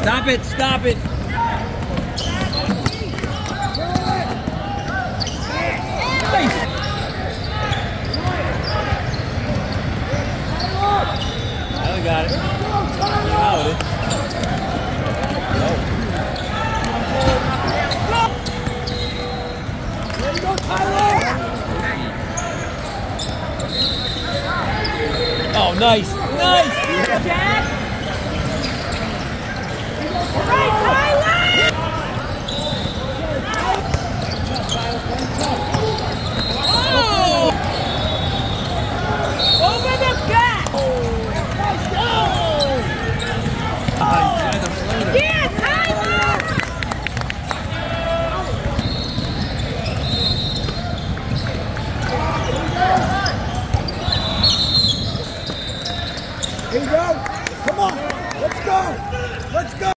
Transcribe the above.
Stop it, stop it. Nice. I got it. Now it is. There you go, Tyler! Oh, nice, nice. Jack. All right, Tyler! Oh! Over the back! Let's go! Yeah, Tyler! Here you go. Come on. Let's go. Let's go.